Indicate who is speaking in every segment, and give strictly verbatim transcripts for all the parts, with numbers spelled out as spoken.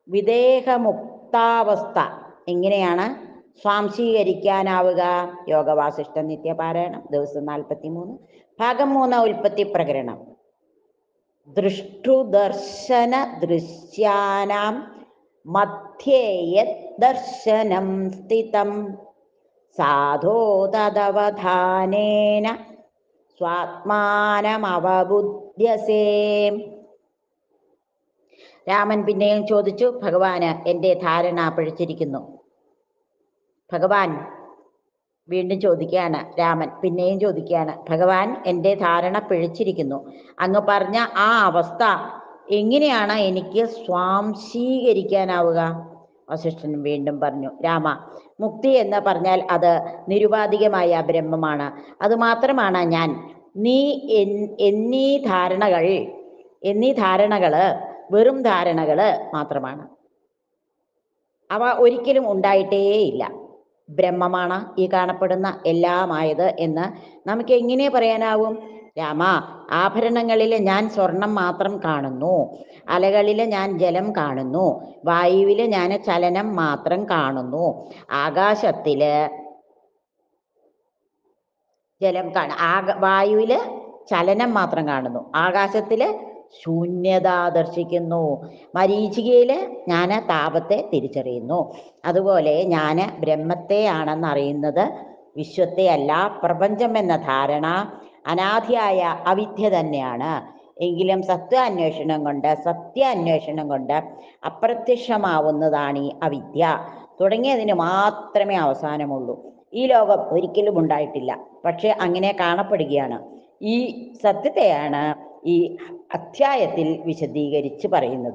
Speaker 1: വിദേഹമുക്താവസ്ഥ എങ്ങനെയാണ് സ്വാംശീകരിക്കാനാവുക? യോഗവാസിഷ്ഠ നിത്യപാരായണം ദിവസം നാൽപ്പത്തി മൂന്ന് ഭാഗം മൂന്ന് ഉൽപ്പത്തി പ്രകരണം. ദൃഷ്ടുദർശന ദൃശ്യാനാം മധ്യേയത് ദർശനം സ്ഥിതം സാധോ തദവധാനേന സ്വാത്മാനമവബുദ്ധ്യസേ. രാമൻ പിന്നെയും ചോദിച്ചു, ഭഗവാന് എൻ്റെ ധാരണ പിഴച്ചിരിക്കുന്നു. ഭഗവാൻ വീണ്ടും ചോദിക്കുകയാണ്, രാമൻ പിന്നെയും ചോദിക്കുകയാണ്, ഭഗവാൻ എൻ്റെ ധാരണ പിഴച്ചിരിക്കുന്നു. അങ്ങ് പറഞ്ഞ ആ അവസ്ഥ എങ്ങനെയാണ് എനിക്ക് സ്വാംശീകരിക്കാനാവുക? വസിഷ്ഠൻ വീണ്ടും പറഞ്ഞു, രാമ, മുക്തി എന്ന് പറഞ്ഞാൽ അത് നിരുപാധികമായ ബ്രഹ്മമാണ്. അതുമാത്രമാണ് ഞാൻ. നീ എന്നീ ധാരണകൾ എന്നീ ധാരണകള് വെറും ധാരണകള് മാത്രമാണ്. അവ ഒരിക്കലും ഉണ്ടായിട്ടേയില്ല. ബ്രഹ്മമാണ് ഈ കാണപ്പെടുന്ന എല്ലാമായത് എന്ന് നമുക്ക് എങ്ങനെ പറയാനാവും? രാമ, ആഭരണങ്ങളിൽ ഞാൻ സ്വർണം മാത്രം കാണുന്നു, അലകളിൽ ഞാൻ ജലം കാണുന്നു, വായുവിൽ ഞാൻ ചലനം മാത്രം കാണുന്നു, ആകാശത്തില് ജലം കാണ ആക വായുവില് ചലനം മാത്രം കാണുന്നു, ആകാശത്തില് ശൂന്യത ദർശിക്കുന്നു, മരീചികയില് ഞാൻ താപത്തെ തിരിച്ചറിയുന്നു. അതുപോലെ ഞാൻ ബ്രഹ്മത്തെ ആണെന്നറിയുന്നത് വിശ്വത്തെ അല്ല, പ്രപഞ്ചം എന്ന ധാരണ അനാദിയായ അവിദ്യ തന്നെയാണ്. എങ്കിലും സത്യാന്വേഷണം കൊണ്ട് സത്യാന്വേഷണം കൊണ്ട് അപ്രത്യക്ഷമാവുന്നതാണ് ഈ അവിദ്യ. തുടങ്ങിയതിന് മാത്രമേ അവസാനമുള്ളൂ. ഈ ലോകം ഒരിക്കലും ഉണ്ടായിട്ടില്ല, പക്ഷെ അങ്ങനെ കാണപ്പെടുകയാണ്. ഈ സത്യത്തെയാണ് ഈ അധ്യായത്തിൽ വിശദീകരിച്ച് പറയുന്നത്.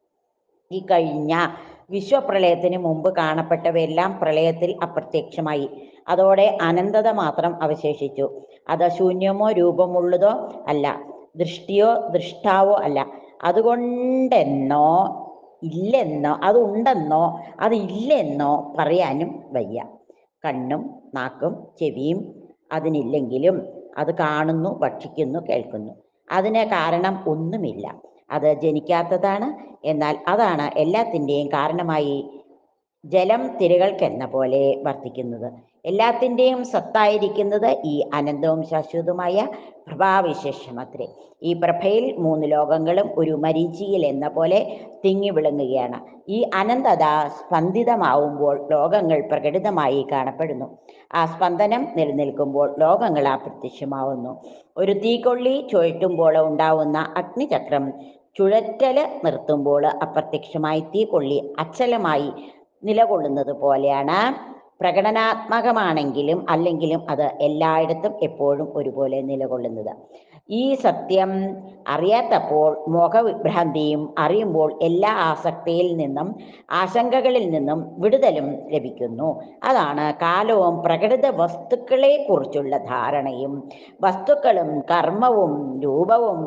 Speaker 1: ഈ കഴിഞ്ഞ വിശ്വപ്രളയത്തിന് മുമ്പ് കാണപ്പെട്ടവയെല്ലാം പ്രളയത്തിൽ അപ്രത്യക്ഷമായി. അതോടെ അനന്തത മാത്രം അവശേഷിച്ചു. അത് ശൂന്യമോ രൂപമുള്ളതോ അല്ല, ദൃഷ്ടിയോ ദൃഷ്ടാവോ അല്ല. അതുകൊണ്ടെന്നോ ഇല്ലെന്നോ അതുണ്ടെന്നോ അതില്ലെന്നോ പറയാനും വയ്യ. കണ്ണും നാക്കും ചെവിയും അതിനില്ലെങ്കിലും അത് കാണുന്നു, ഭക്ഷിക്കുന്നു, കേൾക്കുന്നു. അതിന് കാരണം ഒന്നുമില്ല. അത് ജനിക്കാത്തതാണ്. എന്നാൽ അതാണ് എല്ലാത്തിൻ്റെയും കാരണമായി ജലം തിരകൾക്കെന്ന പോലെ വർത്തിക്കുന്നത്. എല്ലാത്തിൻ്റെയും സത്തായിരിക്കുന്നത് ഈ അനന്തവും ശാശ്വതവുമായ പ്രഭാവിശേഷമത്രേ. ഈ പ്രഭയിൽ മൂന്ന് ലോകങ്ങളും ഒരു മരീചിയിൽ എന്ന പോലെ തിങ്ങി വിളങ്ങുകയാണ്. ഈ അനന്തത സ്പന്ദിതമാവുമ്പോൾ ലോകങ്ങൾ പ്രകടിതമായി കാണപ്പെടുന്നു. ആ സ്പന്ദനം നിലനിൽക്കുമ്പോൾ ലോകങ്ങൾ അപ്രത്യക്ഷമാവുന്നു. ഒരു തീക്കൊള്ളി ചുഴറ്റുമ്പോൾ ഉണ്ടാവുന്ന അഗ്നിചക്രം ചുഴറ്റല് നിർത്തുമ്പോൾ അപ്രത്യക്ഷമായി തീക്കൊള്ളി അച്ചലമായി നിലകൊള്ളുന്നത് പോലെയാണ്. പ്രകടനാത്മകമാണെങ്കിലും അല്ലെങ്കിലും അത് എല്ലായിടത്തും എപ്പോഴും ഒരുപോലെ നിലകൊള്ളുന്നത്. ഈ സത്യം അറിയാത്തപ്പോൾ മോഹവിഭ്രാന്തിയും, അറിയുമ്പോൾ എല്ലാ ആസക്തിയിൽ നിന്നും ആശങ്കകളിൽ നിന്നും വിടുതലും ലഭിക്കുന്നു. അതാണ് കാലവും പ്രകടിത വസ്തുക്കളെ കുറിച്ചുള്ള ധാരണയും. വസ്തുക്കളും കർമ്മവും രൂപവും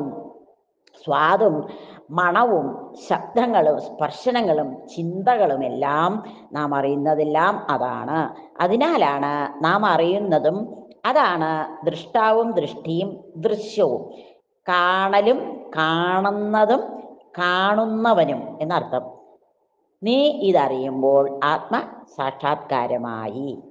Speaker 1: സ്വാദും മണവും ശബ്ദങ്ങളും സ്പർശനങ്ങളും ചിന്തകളുമെല്ലാം നാം അറിയുന്നതെല്ലാം അതാണ്. അതിനാലാണ് നാം അറിയുന്നതും അതാണ് ദൃഷ്ടാവും ദൃഷ്ടിയും ദൃശ്യവും. കാണലും കാണുന്നതും കാണുന്നവനും എന്നർത്ഥം. നീ ഇതറിയുമ്പോൾ ആത്മ സാക്ഷാത്കാരമായി.